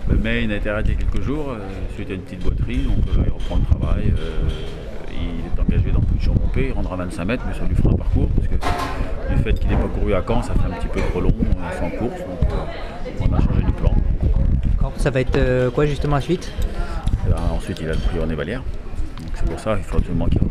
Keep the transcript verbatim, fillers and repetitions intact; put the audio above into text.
Le main il a été arrêté quelques jours, euh, suite à une petite boiterie, donc euh, il reprend le travail. Euh, il est engagé dans le Champmontée, il rendra vingt-cinq mètres, mais ça lui fera un parcours, parce que du fait qu'il n'ait pas couru à Caen, ça fait un petit peu trop long euh, sans course, donc euh, on a changé du plan. Ça va être euh, quoi justement la suite? Et, euh, ensuite il a le prix René Vallière, donc c'est pour ça qu'il faut absolument qu'il